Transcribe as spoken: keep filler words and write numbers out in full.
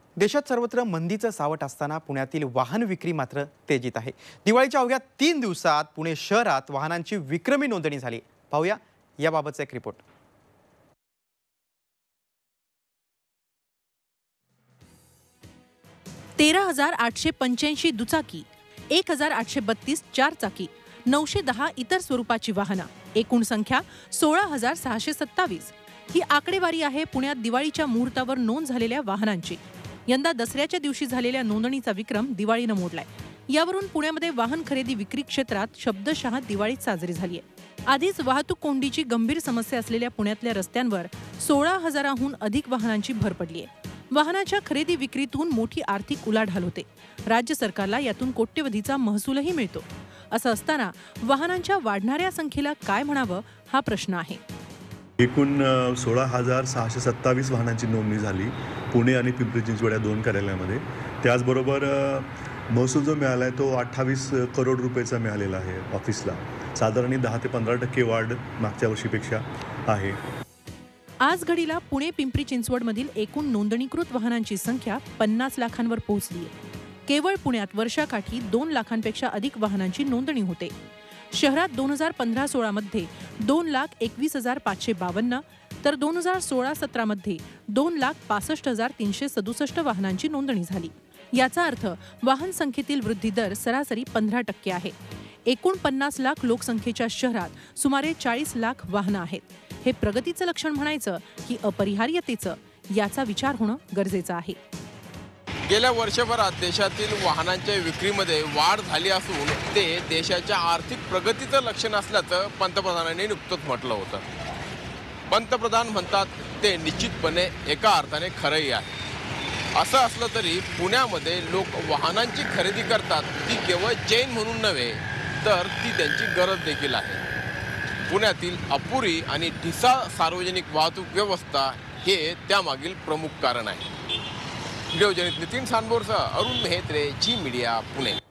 देशात सर्वत्र मंदीचं सावट असताना पुण्यातील वाहन विक्री मात्र तेजीत आहे। दिवाळीच्या अवघ्या तीन दिवसात पुणे शहरात वाहनांची विक्रमी नोंदणी झाली। पाहूया याबाबतचा एक रिपोर्ट। तेरा हजार आठशे पंच्याऐंशी दुचाकी, एक हजार आठशे बत्तीस चार चाकी, नऊशे दहा इतर स्वरूपाची वाहनं, एकूण संख्या सोळा हजार सहाशे सत्तावीस। ही आकडेवारी आहे पुण्यात दिवाळीच्या मुहूर्तावर नोंद झालेल्या वाहनांची। यंदा दसऱ्याच्या दिवशी झालेल्या नोंदणीचा विक्रम दिवाळीनं मोडलाय। यावरून पुण्यामध्ये वाहन खरेदी विक्री क्षेत्रात शब्दशः दिवाळी साजरी झाली आहे। आधीच वाहतूक कोंडीची गंभीर समस्या असलेल्या पुण्यातल्या रस्त्यांवर सोळा हजाराहून अधिक वाहनांची भर पडली आहे। वाहनाच्या खरेदी विक्रीतून मोठी आर्थिक उलाढाल होते। राज्य सरकारला यातून कोट्यवधीचा महसूलही मिळतो। असं असताना वाहनांच्या वाढणाऱ्या संख्येला काय म्हणावं हा प्रश्न आहे। एकूण सोळा हजार सहाशे सत्तावीस वाहनांची नोंदणी झाली पुणे आणि पिंपरी चिंचवड या दोन कार्यालयामध्ये। त्याचबरोबर महसूल जो मिळाला आहे तो अठ्ठावीस करोड रुपयाचा मिळालेला आहे ऑफिसला। साधारण दहा ते पंधरा टक्के वाढ मागच्या वर्षीपेक्षा आहे। आज घडीला पुणे पिंपरी चिंचवडमधील एकूण नोंदणीकृत वाहनांची संख्या पन्नास लाखांवर पोहोचली आहे। केवळ पुण्यात वर्षाकाठी दोन लाखांपेक्षा अधिक वाहनांची नोंदणी होते। शहरात दोन हजार पंधरा सोळा मध्ये दोन लाख एकवीस हजार पाचशे बावन्न तर दोन हजार सोळा सतरा मध्ये दोन लाख पासष्ट हजार तीनशे सदुसष्ट वाहनांची नोंदणी झाली। याचा अर्थ वाहन संख्येतील वृद्धी दर सरासरी पंधरा टक्के आहे। एकूण पन्नास लाख लोकसंख्येच्या शहरात सुमारे चाळीस लाख वाहनं आहेत। हे प्रगतीचं लक्षण म्हणायचं की अपरिहार्यतेचं, याचा विचार होणं गरजेचं आहे। गेल्या वर्षभरात देशातील वाहनांच्या विक्रीमध्ये वाढ झाली असून ते देशाच्या आर्थिक प्रगतीचं लक्षण असल्याचं पंतप्रधानांनी नुकतंच म्हटलं होतं। पंतप्रधान म्हणतात ते निश्चितपणे एका अर्थाने खरंही आहे। असं असलं तरी पुण्यामध्ये लोक वाहनांची खरेदी करतात ती केवळ चैन म्हणून नव्हे तर ती त्यांची गरज देखील आहे। पुण्यातील अपुरी आणि ढिसाळ सार्वजनिक वाहतूक व्यवस्था हे त्यामागील प्रमुख कारण आहे। व्हिडिओ जर्नलिस्ट नितीन सांबोरसह अरुण मेहत्रे, जी मीडिया, पुणे।